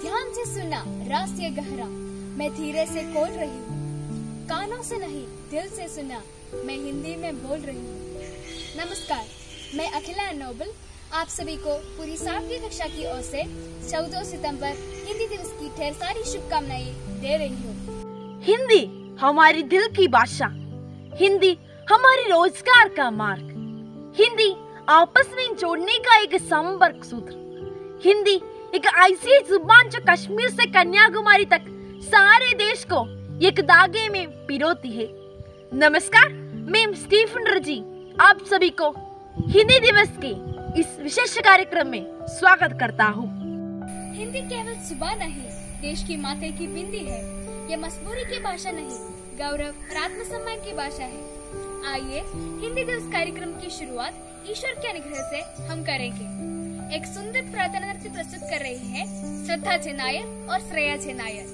ध्यान से सुना रास ये गहरा, मैं धीरे से खोल रही हूँ। कानों से नहीं दिल से सुना, मैं हिंदी में बोल रही हूँ। नमस्कार, मैं अखिला नोबल आप सभी को पूरी 7वीं कक्षा की ओर से 14 सितंबर हिंदी दिवस की ढेर सारी शुभकामनाएं दे रही हूँ। हिंदी हमारी दिल की भाषा, हिंदी हमारे रोजगार का मार्ग, हिंदी आपस में जोड़ने का एक संपर्क सूत्र, हिंदी एक ऐसी जुबान जो कश्मीर से कन्याकुमारी तक सारे देश को एक धागे में पिरोती है। नमस्कार, मैं स्टीफन रजी आप सभी को हिंदी दिवस के इस विशेष कार्यक्रम में स्वागत करता हूँ। हिंदी केवल जुबान नहीं, देश की माथे की बिंदी है। ये मजबूरी की भाषा नहीं, गौरव और आत्मसम्मान की भाषा है। आइए हिंदी दिवस कार्यक्रम की शुरुआत ईश्वर के अनुग्रह से हम करेंगे। एक सुंदर प्रार्थना नृत्य प्रस्तुत कर रही है श्रद्धा नायर और श्रेया नायर।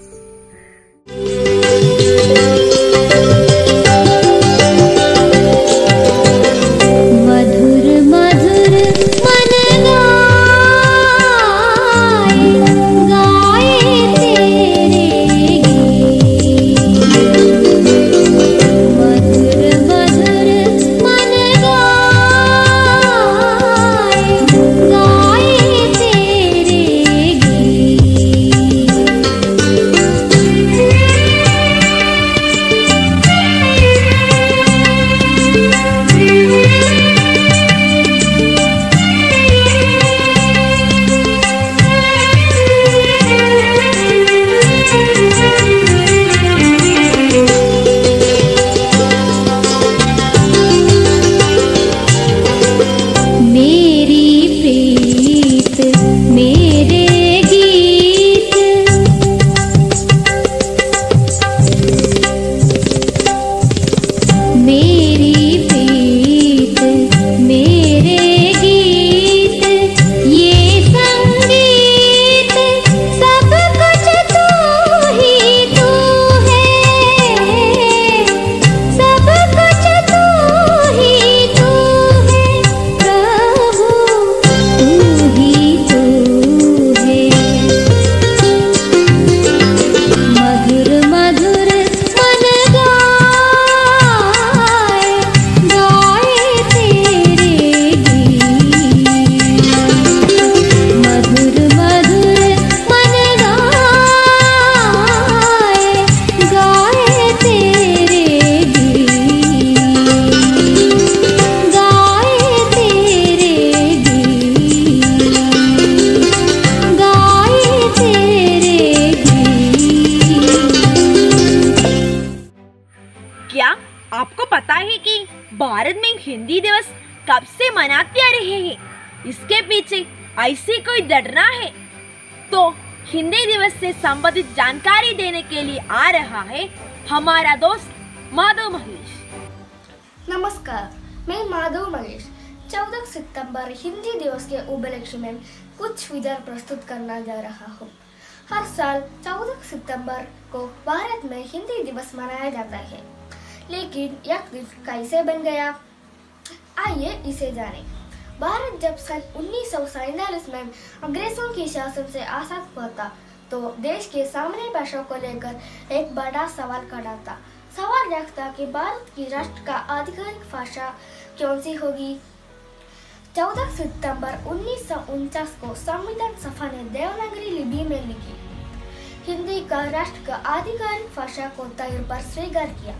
आपको पता है कि भारत में हिंदी दिवस कब से मनाते आ रहे हैं? इसके पीछे ऐसी कोई डरना है? तो हिंदी दिवस से संबंधित जानकारी देने के लिए आ रहा है हमारा दोस्त माधव महेश। नमस्कार, मैं माधव महेश 14 सितंबर हिंदी दिवस के उपलक्ष्य में कुछ विचार प्रस्तुत करना जा रहा हूँ। हर साल 14 सितंबर को भारत में हिंदी दिवस मनाया जाता है, लेकिन यह दिन कैसे बन गया, आइए इसे जानें। भारत जब सन 1947 में अंग्रेजों के शासन से आजाद हुआ था, तो देश के सामान्य भाषा को लेकर एक बड़ा सवाल खड़ा था। सवाल यह था कि भारत की राष्ट्र का आधिकारिक भाषा कौन सी होगी। 14 सितंबर 1949 को संविधान सभा ने देवनागरी लिपि में लिखी हिंदी का राष्ट्र का आधिकारिक भाषा को तौर पर स्वीकार किया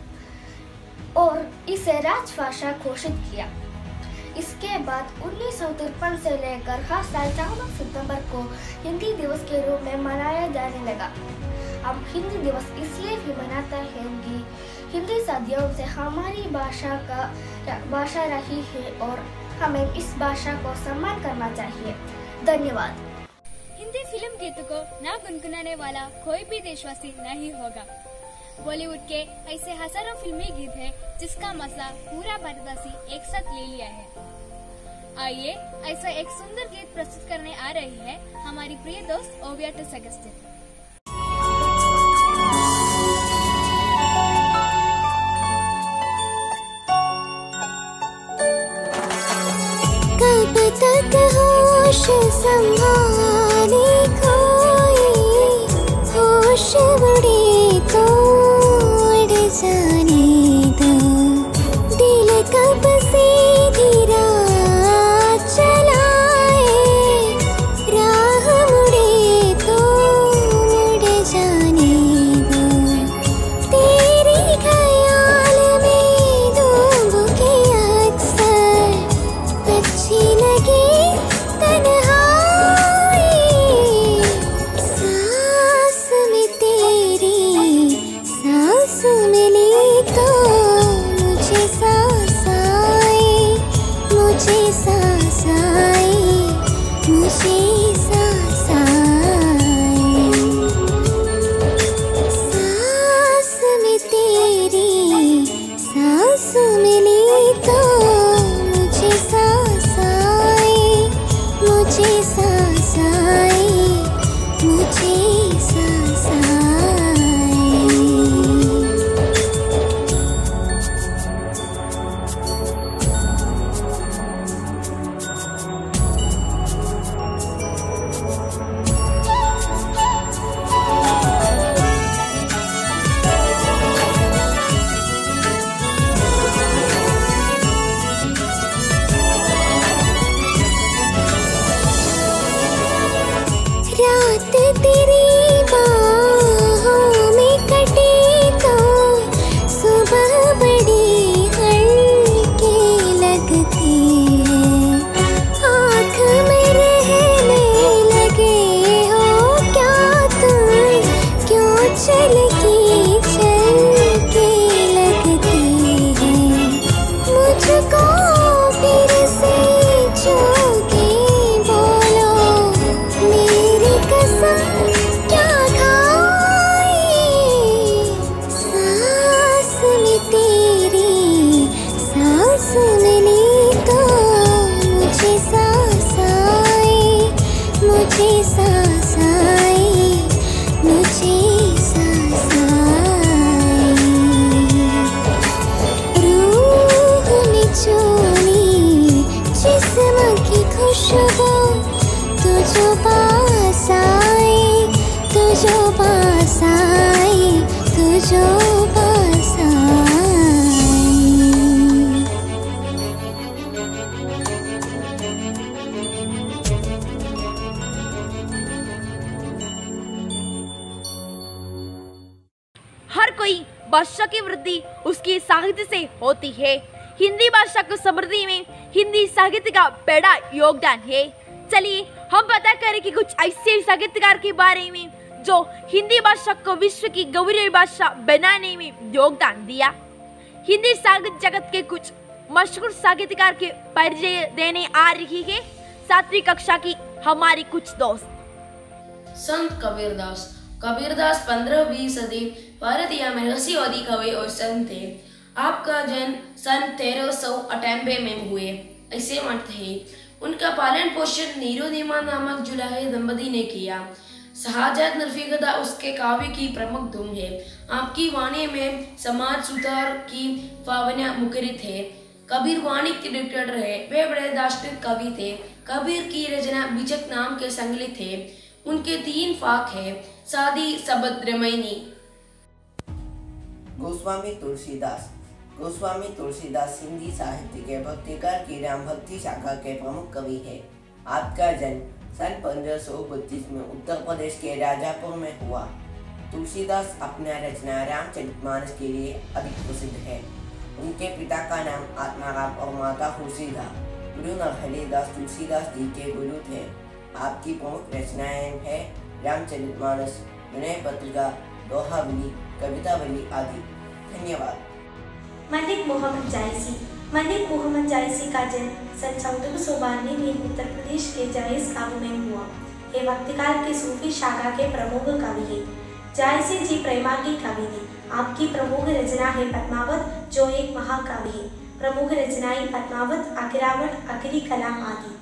और इसे राजभाषा घोषित किया। इसके बाद 1953 से लेकर हर साल 14 सितंबर को हिंदी दिवस के रूप में मनाया जाने लगा। हम हिंदी दिवस इसलिए भी मनाते हैं कि हिंदी सदियों से हमारी भाषा रही है और हमें इस भाषा को सम्मान करना चाहिए। धन्यवाद। हिंदी फिल्म गीतों को ना गुनगुनाने वाला कोई भी देशवासी नहीं होगा। बॉलीवुड के ऐसे हजारों फिल्मी गीत हैं जिसका मजा पूरा भारतवासी एक साथ ले लिया है। आइए ऐसा एक सुंदर गीत प्रस्तुत करने आ रही है हमारी प्रिय दोस्त ओविया अगस्टिन। कब तक होश संभाले खोए तेरी बाहों में कटे तो सुबह बड़ी हल्की लगती है। आँख में रहने लगे हो क्या तुम, क्यों चलती चलती लगती है। मुझको फिर से छूके बोलो मेरी कसम क्या खाई। सांस में तेरी सांस मिली तो मुझे सांस आई, मुझे सांस आई, मुझे सांस आई। रूह में चोली जिस्म की खुशबू तू जो पास आई, तू जो पास आई, तू जो पास आई। हर कोई भाषा की वृद्धि उसकी साहित्य से होती है। हिंदी भाषा की समृद्धि में हिंदी साहित्य का बड़ा योगदान है। चलिए हम पता करें कि कुछ ऐसे साहित्यकार के बारे में जो हिंदी भाषा को विश्व की गौरव भाषा बनाने में योगदान दिया। हिंदी साहित्य जगत के कुछ मशहूर साहित्यकार के परिचय देने आ रही है 7वीं कक्षा की हमारी कुछ दोस्त। संत कबीरदास। कबीरदास 15वीं सदी भारतीय में रहस्यवादी कवि और संत थे। आपका जन्म सन 1398 में हुए ऐसे मत है। उनका पालन पोषण नीरोदीमा नामक जुलाहे दंपति ने किया। शहाजाद नरफीगदा उसके काव्य की प्रमुख धुन है। आपकी वाणी में समाज सुधार की भावना मुखरित है। कबीर वाणी के डिक्टेटर रहे। वे बड़े दार्शनिक कवि थे। कबीर की रचना बिचक नाम के संकलित है। उनके 3 फाक है, सादी, सबद, रामायणी। गोस्वामी तुलसीदास। गोस्वामी तुलसीदास हिंदी साहित्य के भक्तिकार की राम भक्ति शाखा के प्रमुख कवि है। आपका जन्म सन 1532 में उत्तर प्रदेश के राजापुर में हुआ। तुलसीदास अपना रचना रामचरितमानस के लिए अधिक प्रसिद्ध है। उनके पिता का नाम आत्माराम और माता खुशी था। गुरु नरहरिदास तुलसीदास जी के गुरु थे। आपकी प्रमुख रचनाएं हैं रामचरितमानस, विनय पत्रिका, दोहावली, कवितावली आदि। धन्यवाद। मलिक मोहम्मद जायसी। मलिक मोहम्मद जायसी का जन्म सन 1492 में उत्तर प्रदेश के जायस गांव में हुआ। ये भक्तिकाल की सूफी शाखा के प्रमुख कवि है। जायसी जी प्रेमांगी कवि थे। आपकी प्रमुख रचना है पद्मावत, जो एक महाकाव्य है। प्रमुख रचनाएं पद्मावत, अखिरावत, अखिरी कलाम आदि।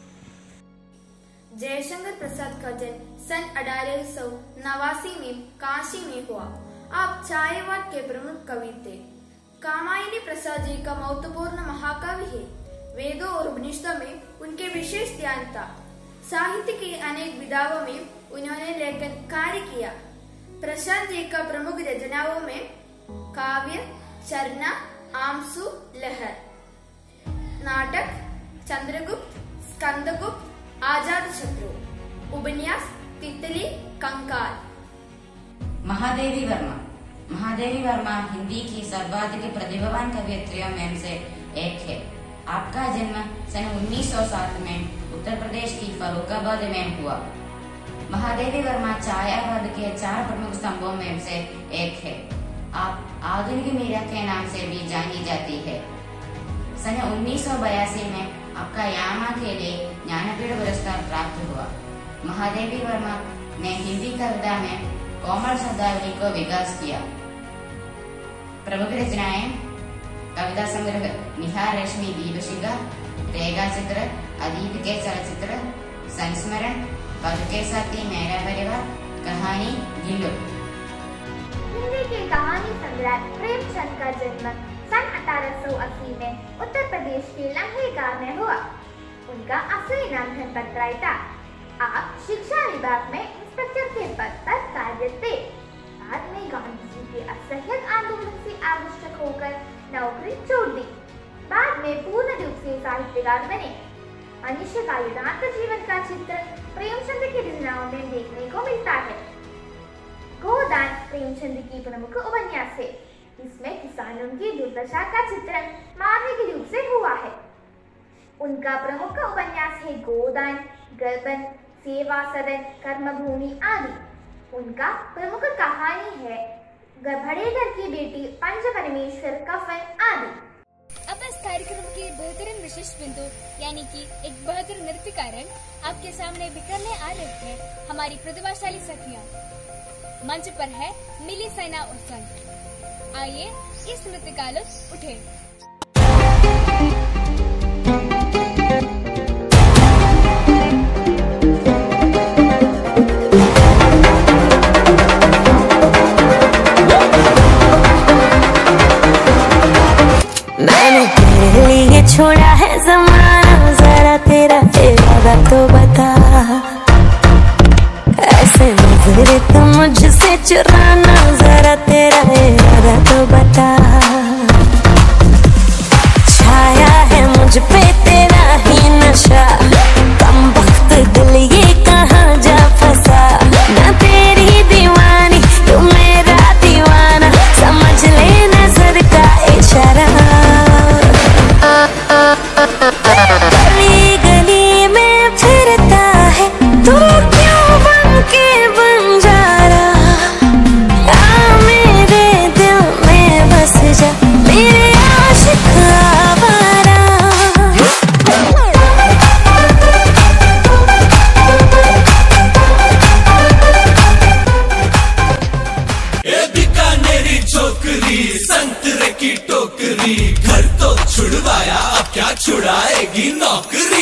जयशंकर प्रसाद का जन्म सन 1889 में काशी में हुआ। आप छायावाद के प्रमुख कवि थे। कामायनी प्रसाद जी का महत्वपूर्ण महाकाव्य है। वेदों और उपनिषदों में उनके विशेष ध्यान था। साहित्य की अनेक विधाओं में उन्होंने लेखन कार्य किया। प्रशांत जी का प्रमुख रचनाओं में काव्य चरना, आमसु, लहर, नाटक चंद्रगुप्त, स्कंदगुप्त, आजाद शत्रु, उपन्यास तितली, कंकाल। महादेवी वर्मा। महादेवी वर्मा हिंदी की सर्वाधिक प्रतिभावान कवियत्रियों में से एक है। आपका जन्म सन 1907 में उत्तर प्रदेश की फर्रुखाबाद में हुआ। महादेवी वर्मा छायावाद के 4 प्रमुख स्तंभों में से एक है। आप आधुनिक मीरा के नाम से भी जानी जाती है। सन 1982 में आपका यामा के लिए ज्ञानपीठ पुरस्कार प्राप्त हुआ। महादेवी वर्मा ने हिंदी कविता में कोमल शब्दावली को विकास किया। प्रमुख रचनाएं कविता संग्रह निहार रेशमी दीपशिखा, रेखा चित्र, अदीप के चलचित्र, संस्मरण, पद के साथी मेरा परिवार, कहानी गिल्लू। हिंदी के कहानी सम्राट प्रेमचंद का जन्म सन 1880 में उत्तर प्रदेश के लम्हे गांव में हुआ। उनका असली नाम धनपत राय था। आप शिक्षा विभाग में इंस्पेक्टर के पद पर कार्यरत थे। बाद में गांधी जी के असहयोग आंदोलन से आवश्यक होकर नौकरी छोड़ दी। बाद में पूर्ण रूप से साहित्यकार बने। मनुष्य का यथार्थ जीवन का चित्र प्रेमचंद की रचनाओं में देखने को मिलता है। गोदान प्रेमचंद की प्रमुख उपन्यास है। इसमें किसानों की दुर्दशा का चित्रण मार्मिक रूप से हुआ है। उनका प्रमुख उपन्यास है गोदान, गर्बन, सेवा सदन, कर्मभूमि आदि। उनका प्रमुख कहानी है बड़े घर की बेटी, पंच परमेश्वर, कफन आदि। अब इस कार्यक्रम के बेहतरीन विशिष्ट बिंदु यानी कि एक बेहतर नृत्य कारण आपके सामने बिखरने आ रहे हैं हमारी प्रतिभाशाली सखियां। मंच पर है मिली, सैना और संत। आइए इस नृत्य का लुत्फ उठें। मैंने तेरे लिए छोड़ा है ज़माना, जरा तेरा इरादा तो बता। ऐसे नजरे तो मुझसे चुराना, जरा तेरा इरादा तो बता। छाया है मुझ पे तेरा ही नशा, कम वक्त दिल ये कहाँ जा फंसा। मैं तेरी दीवानी, तू मेरा दीवाना, समझ ले नजर का इशारा। गली गली में फिरता है तू, क्यों बन के बंजारा। आ मेरे दिल में बस जा, मेरे आशिक आवारा। ए बीकानेरी छोकरी, संतरे की टोकरी, घर तो छुड़वाया, अब क्या छुड़ाएगी नौकरी।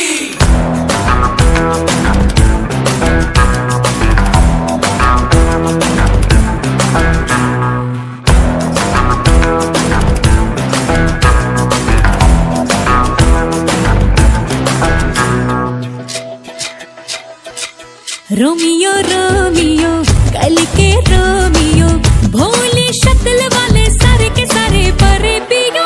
रोमियो रोमियो कल के रोमियो, भोली शक्ल वाले सारे के सारे परे पियो।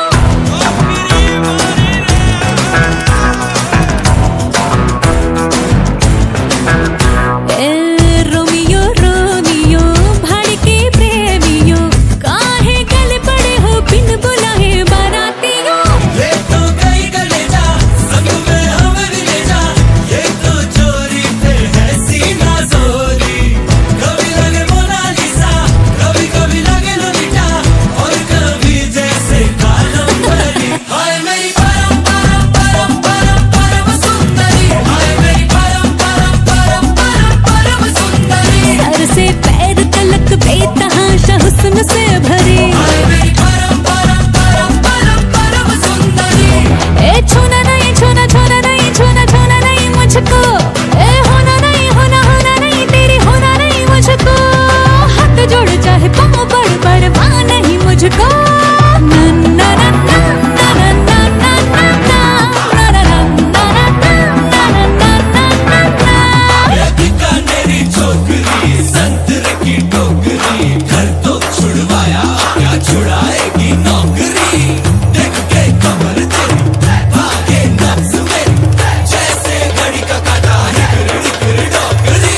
रोमियो रोमियो भड़के प्रेमियो, काहे गले पड़े हो बिन बुलाए बारातियों। ले तो गई गले जा, संग में हमें भी ले जा, ये तो चोरी पे है सीना जोरी। कभी लगे मोनालिसा, कभी कभी लगे लोलिटा, और कभी जैसे कादम्बरी। हाय मेरी परम परम परम परम परम सुंदरी, हाय मेरी परम परम परम परम परम सुंदरी। सर से पैर तलक बेतहाशा हुस्न से भरी, हाय मेरी परम परम परम परम परम सुंदरी। ए छूना नहीं छूना, छूना नहीं छूना, छूना नहीं मुझको। ए होना नहीं होना, होना नहीं तेरी, होना नहीं मुझको। हाथ जोड़ चाहे पाँव बड़ बड़, वहाँ नहीं मुझको। ना ना ना ना ना ना ना ना ना ना ना ना ना ना ना। ए बीकानेरी छोकरी, संतरे की टोकरी, घर तो छुड़वाया, क्या छुड़ाएगी नौकरी। देख के कमर तेरी, भागे नफ्स मेरी, जैसे घड़ी का काटा, हिकरी डोकरी।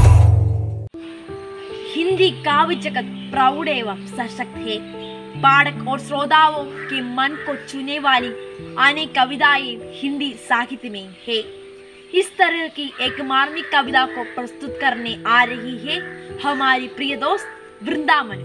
हिंदी काव्य जगत प्रौढ़ एवं सशक्त है। पाठक और श्रोताओं के मन को छूने वाली अनेक कविताएं हिंदी साहित्य में है। इस तरह की एक मार्मिक कविता को प्रस्तुत करने आ रही है हमारी प्रिय दोस्त वृंदावन।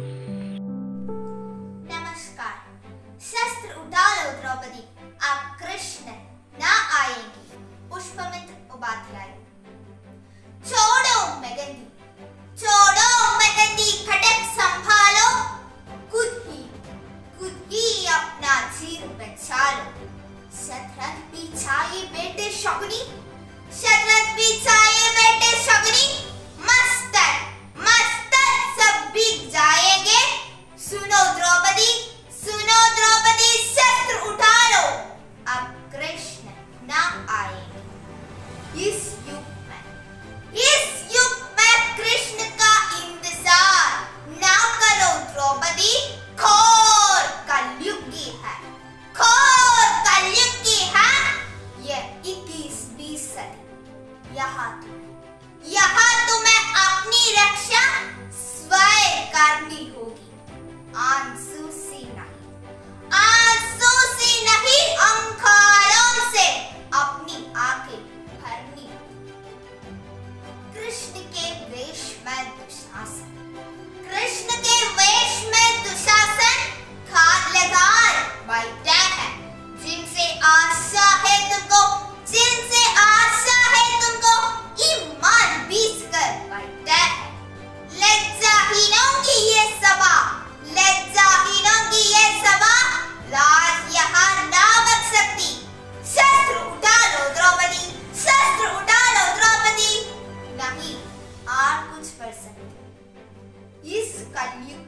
नमस्कार। शस्त्र उठा लो द्रौपदी, आप कृष्ण ना आएंगी। पुष्पमित्र उपाध्याय। छोड़ो मेहंदी, छोड़ो मेहंदी, खटक संभालो, खुद ही अपना चीर बचा लो। शतरंज बिछाए बेटे शकुनी, शतरंज बिछाए बेटे शकुनी, मस्तर मस्तर सब बिक जाएंगे। सुनो द्रौपदी, सुनो द्रौपदी, शस्त्र उठा लो, अब कृष्ण ना आएंगे। इस युग में कृष्ण का इंतजार करनी होगी। आंसू सी नहीं अंखारों से अपनी आंखें भरनी। कृष्ण के वेश में दुशासन, कृष्ण के वेश में दुशासन खाद लगार बैठे हैं। जिनसे आशा है तुमको, जिनसे आशा है तुमको, ईमान बीस कर बैठे हैं। लज्जाहीनों की ये सभा, लज्जाहीनों की ये सभा, लाज यहाँ ना बच सकती। शस्त्र उठा लो द्रौपदी, शस्त्र उठा लो द्रौपदी, नहीं और कुछ कर सकते। इस कलयुग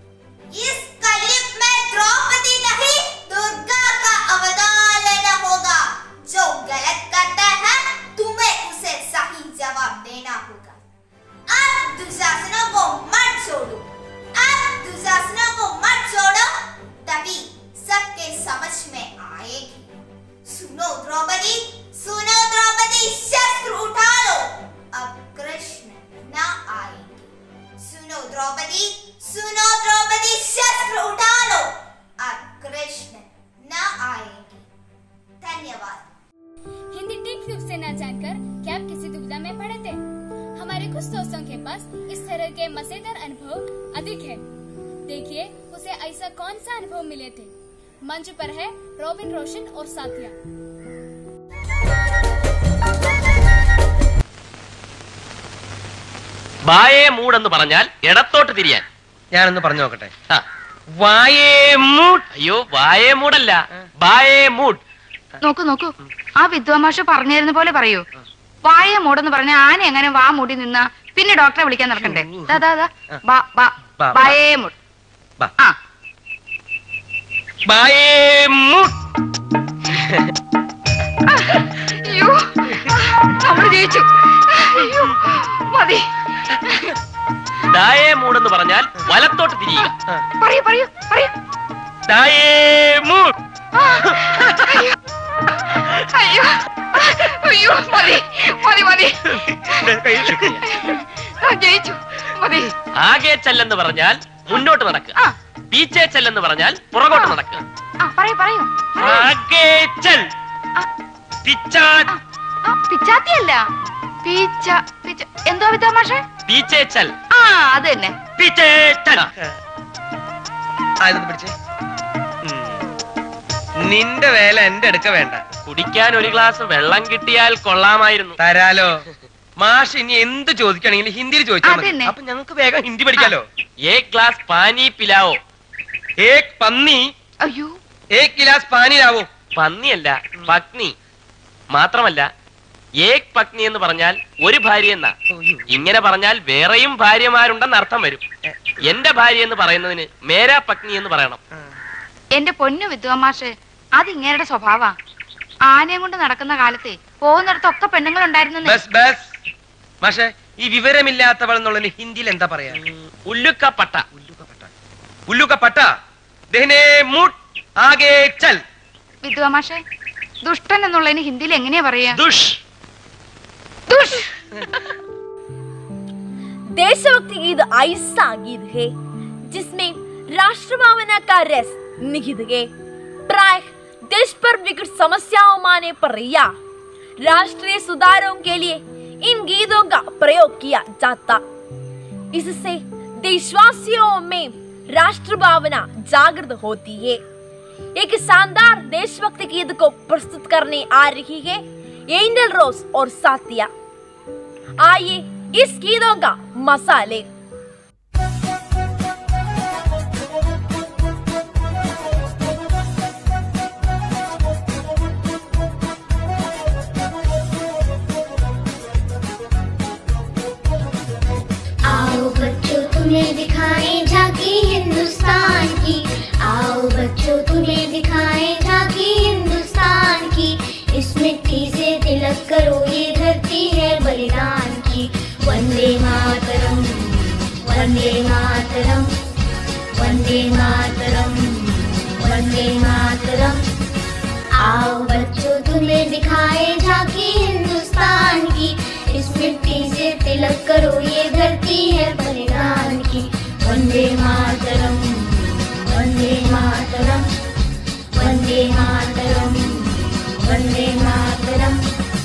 में द्रौपदी नहीं दुर्गा का अवतार लेना होगा। जो गलत करता है तुम्हें उसे सही जवाब देना होगा। अब दुशासनों को मत छोड़ो, अब दुशासनों को मत छोड़ो, तभी सबके समझ में आएगी। सुनो द्रौपदी, सुनो द्रौपदी, शस्त्र उठा लो, अब कृष्ण ना आएंगे। सुनो द्रौपदी, सुनो द्रौपदी, शस्त्र उठा लो, अब कृष्ण ना आएंगे। धन्यवाद। हिंदी ठीक रूप से न जानकर क्या आप किसी दुविधा में पड़े थे? हमारे कुछ दोस्तों के पास इस तरह के मजेदार अनुभव अधिक है। देखिए उसे ऐसा कौन सा अनुभव मिले थे। मंच पर है रॉबिन रोशन और साथिया। വായേ മൂടെന്ന് പറഞ്ഞാൽ ഇടത്തോട്ട് തിരിയാൻ. ഞാനൊന്ന് പറഞ്ഞു നോക്കട്ടെ. വായേ മൂട്. അയ്യോ വായേ മൂടല്ല, വായേ മൂട്. നോക്കൂ നോക്കൂ, ആ വിദ്വാമാഷ പറഞ്ഞിരുന്ന പോലെ പറയൂ. വായ മൂടെന്ന് പറഞ്ഞ ആന എങ്ങനെ വാ മൂടി നിന്ന പിന്നെ ഡോക്ടറെ വിളിക്കാൻ നടക്കണ്ടേ? വായേ മൂട്. ആ വായേ മൂട്. അയ്യോ നമ്മൾ ജയിച്ചു. അയ്യോ മതി. ദായേ മൂടെന്ന് പറഞ്ഞാൽ വലത്തോട്ട് തിരിയുക. പറയൂ പറയൂ പറയൂ. ദായേ മൂട്. അയ്യോ അയ്യോ മതി മതി മതി. ജയിച്ചു മതി. ആകെ ചെല്ലെന്ന് പറഞ്ഞാൽ മുന്നോട്ട് നടക്കുക. പീച്ചേ ചെല്ലെന്ന് പറഞ്ഞാൽ പുറകോട്ട് നടക്കുക. പറയൂ പറയൂ. ആകെ ചെൽ. പിച്ചാത്തിയല്ല, പീച്ച. എന്തോ വിദ്വാമാഷേ? പീച്ചേ ചെൽ. ആ അത് തന്നെ, പീച്ചേ ചെൽ. പിടിച്ചേ. നിന്റെ വേല എന്റെ അടുക്ക വേണ്ട. കുടിക്കാൻ ഒരു ഗ്ലാസ് വെള്ളം കിട്ടിയാൽ കൊള്ളാമായിരുന്നു. തരാലോ. മാഷ് ഇനി എന്ത് ചോദിക്കണമെങ്കിലും ഹിന്ദിയിൽ ചോദിച്ചാൽ മതി. അപ്പൊ ഞങ്ങൾക്ക് വേഗം ഹിന്ദി പഠിക്കാലോ. ഏക് ഗ്ലാസ് പാനി പിലാവോ. ഏക് പന്നി. അയ്യോ. ഏക് ഗ്ലാസ് പാനി ലാവോ. പന്നിയല്ല, പത്നി. മാത്രമല്ല ഏക് പത്നി എന്ന് പറഞ്ഞാൽ ഒരു ഭാര്യ എന്നാ. ഇങ്ങനെ പറഞ്ഞാൽ വേറെയും ഭാര്യമാരുണ്ടെന്ന് അർത്ഥം വരും. എന്റെ ഭാര്യ എന്ന് പറയുന്നതിന് മേരാ പത്നി എന്ന് പറയണം. എന്റെ പൊന്നു വിദ്വാമാഷ്, അത് ഇങ്ങനെയുടെ സ്വഭാവ. ആനയും കൊണ്ട് നടക്കുന്ന കാലത്തെ പോകുന്നിടത്തൊക്കെ പെണ്ണുങ്ങൾ ഉണ്ടായിരുന്നു. മാഷേ, ഈ വിവരമില്ലാത്തവൾ എന്നുള്ളതിന് ഹിന്ദിയിൽ എന്താ പറയാ? ഉല്ലുക്കപ്പട്ട. ഉല്ലുക്കപ്പട്ട. വിദ്വാമാഷേ, ദുഷ്ടൻ എന്നുള്ളതിന് ഹിന്ദിയിൽ എങ്ങനെയാ പറയാ? ദുഷ്. ദുഷ്. देशभक्ति गीत ऐसा गीत है जिसमें राष्ट्र भावना का रस निहित है। प्राय देश पर विकट समस्याओं आने पर या राष्ट्रीय सुधारों के लिए इन गीतों का प्रयोग किया जाता। इससे देशवासियों में राष्ट्र भावना जागृत होती है। एक शानदार देशभक्ति गीत को प्रस्तुत करने आ रही है एंजल रोज और साथिया। आइए इस गीतों का मजा ले। आओ बच्चों तुम्हें दिखाएं झांकी हिंदुस्तान की, आओ बच्चों तुम्हें दिखाएं झांकी हिंदुस्तान की। इस मिट्टी से तिलक करो ये धरती है बलिदान की। वंदे मातरम, वंदे मातरम, वंदे मातरम, वंदे मातरम। आओ बच्चों तुम्हें दिखाएं झांकी हिंदुस्तान की। इस मिट्टी से तिलक करो ये धरती है बलिदान की। वंदे वंदे मातरम, वंदे मातरम, वंदे मातरम, वंदे मातरम।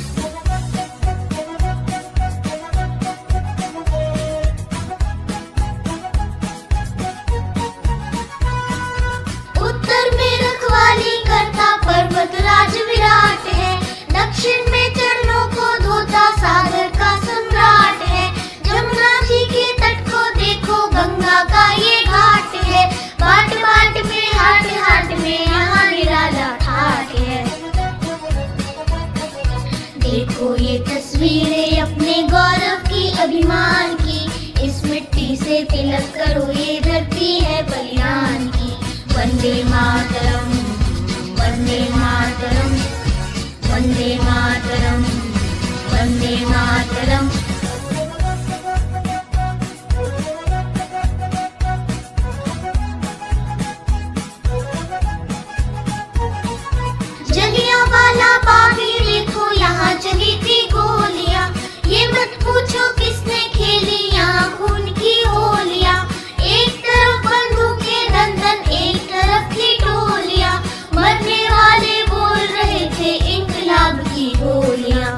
उत्तर में रखवाली करता पर्वतराज विराट है, दक्षिण में चरणों को धोता सागर का सम्राट है। जमुना जी के तट को देखो गंगा का ये घाट है, बाट बाट में हाट में यहाँ निराला ठाट है। देखो ये तस्वीरें अपने गौरव की अभिमान की, इस मिट्टी से तिलक करो ये धरती है बलिदान की। वंदे मातरम, वंदे मातरम, वंदे मातरम, वंदे मातरम। जलियांवाला बाग ये देखो यहाँ चली थी गोलियां, ये मत पूछो किसने खेली यहाँ खून की होलियां। एक तरफ बंदूकें दंदन, एक तरफ थी टोलियां, मरने वाले बोल रहे थे इंकलाब की गोलियां।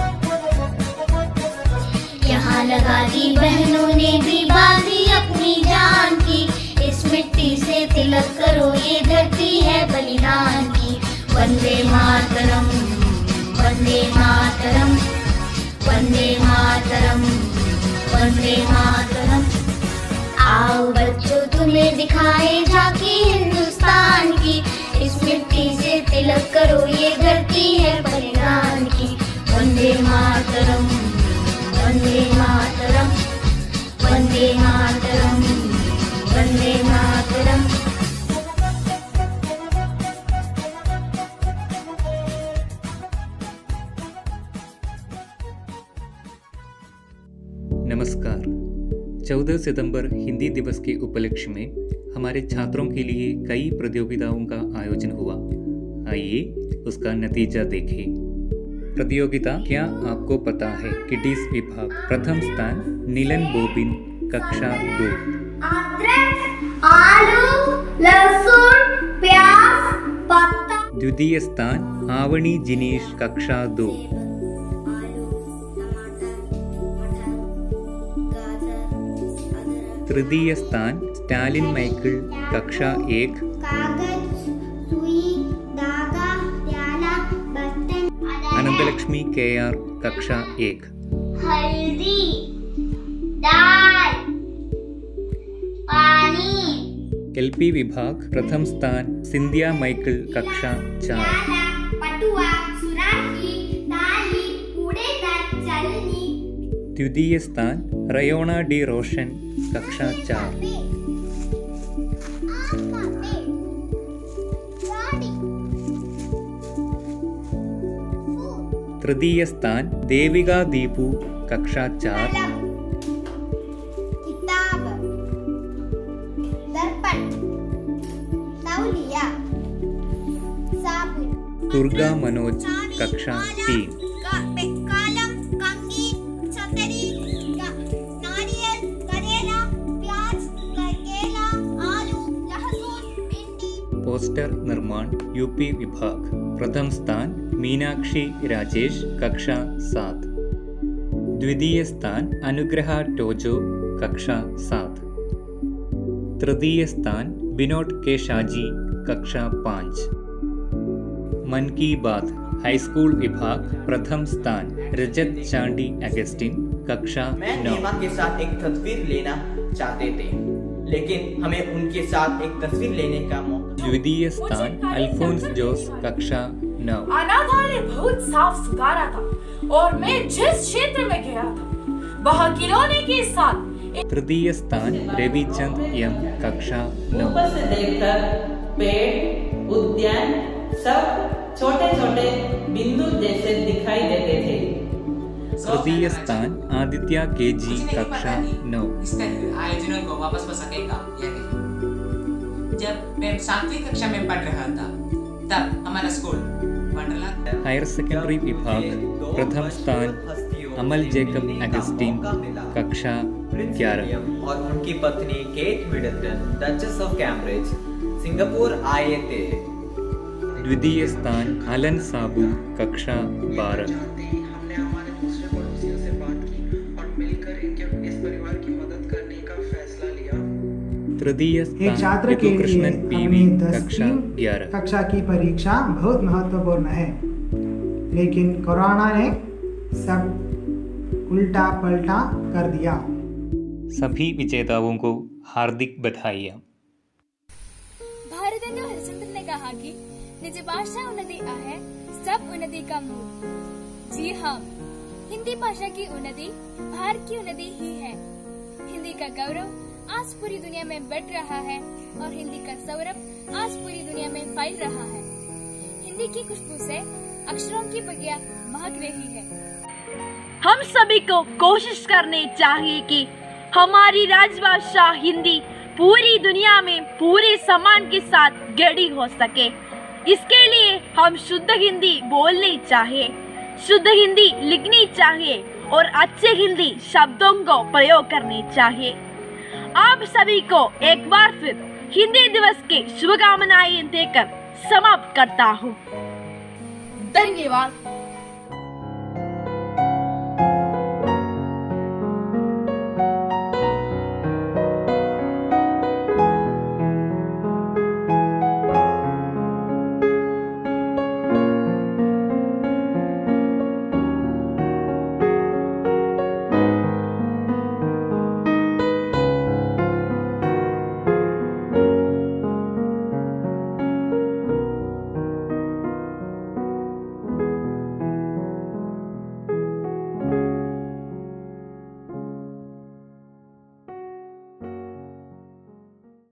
यहाँ लगा दी बहनों ने भी बाजी अपनी जान की, इस मिट्टी से तिलक करो ये धरती है बलिदान की। वंदे मातरम, वंदे मातरम, वंदे मातरम, वंदे मातरम। आओ बच्चों तुम्हें दिखाए झांकी हिंदुस्तान की, इस मिट्टी से तिलक करो ये धरती है बलिदान की। वंदे मातरम, वंदे मातरम, वंदे मातरम, वंदे मातरम। नमस्कार। 14 सितंबर हिंदी दिवस के उपलक्ष्य में हमारे छात्रों के लिए कई प्रतियोगिताओं का आयोजन हुआ। आइए उसका नतीजा देखें। प्रतियोगिता क्या आपको पता है? किडीज विभाग प्रथम स्थान नीलन बोबिन कक्षा 2। आलू, लहसुन, प्याज, पत्ता। द्वितीय स्थान आवनी जिनीश कक्षा 2। तृतीय स्थान स्टालिन माइकल कक्षा 1। कागज, सुई, धागा, प्याला, बर्तन। अनंतलक्ष्मी KR कक्षा 1। हल्दी, दाल, पानी। LP विभाग प्रथम स्थान सिंधिया माइकल कक्षा 4। पटुआ, सुराही, ताली, कूड़ेदान, चलनी। द्वितीय स्थान रयोना डी रोशन कक्षा 4। तृतीय स्थान देविका दीपू कक्षा 4। किताब, दर्पण, तौलिया, साबुन। दुर्गा मनोज कक्षा 3। कलम, कंघी, छतरी, नारियल, करेला, प्याज, केला, आलू, लहसुन, भिंडी। पोस्टर निर्माण UP विभाग प्रथम स्थान मीनाक्षी राजेश कक्षा 7। द्वितीय स्थान अनुग्रहा टोजो कक्षा 7। तृतीय स्थान विनोद के शाजी कक्षा 5। मन की बात हाई स्कूल विभाग प्रथम स्थान रजत चांडी अगस्टिन कक्षा 9। मैं नीमा के साथ एक तस्वीर लेना चाहते थे, लेकिन हमें उनके साथ एक तस्वीर लेने का मौका। द्वितीय स्थान अल्फोंस जोस कक्षा 9। अनाथालय बहुत साफ सुथरा था और मैं जिस क्षेत्र में गया था वहाँ खिलौने के साथ। तृतीय स्थान रविचंद M कक्षा 9। ऊपर से देखकर पेड़, उद्यान सब छोटे छोटे बिंदु जैसे दिखाई देते थे। तृतीय स्थान आदित्य KG कक्षा 9। आयोजनों को वापस पा सकेगा या नहीं? जब मैं 7वीं कक्षा में पढ़ रहा था तब हमारा स्कूल वंडरलैंड। हायर सेकेंडरी विभाग प्रथम स्थान अमल जैकब अगस्टिन कक्षा प्रिंस विलियम और उनकी पत्नी Kate Middleton Duchess of Cambridge Singapore आए थे। द्वितीय स्थान अलन साबू कक्षा 12। तृतीय एक छात्र के लिए अपनी 10वीं कक्षा की परीक्षा बहुत महत्वपूर्ण है, लेकिन कोरोना ने सब उल्टा पलटा कर दिया। सभी विजेताओं को हार्दिक बधाइयाँ। भारतेंदु हरिश्चंद्र ने कहा कि निज भाषा उन्नति आहे सब उन्नति का मूल। जी हाँ, हिंदी भाषा की उन्नति भारत की उन्नति ही है। हिंदी का गौरव आज पूरी दुनिया में बढ़ रहा है और हिंदी का सौरभ आज पूरी दुनिया में फैल रहा है। हिंदी की खुशबू से अक्षरों की बगिया महक रही है। हम सभी को कोशिश करनी चाहिए कि हमारी राजभाषा हिंदी पूरी दुनिया में पूरे सम्मान के साथ गढ़ी हो सके। इसके लिए हम शुद्ध हिंदी बोलनी चाहिए, शुद्ध हिंदी लिखनी चाहिए और अच्छे हिंदी शब्दों को प्रयोग करनी चाहिए। आप सभी को एक बार फिर हिंदी दिवस के शुभकामनाएं देकर समाप्त करता हूँ। धन्यवाद।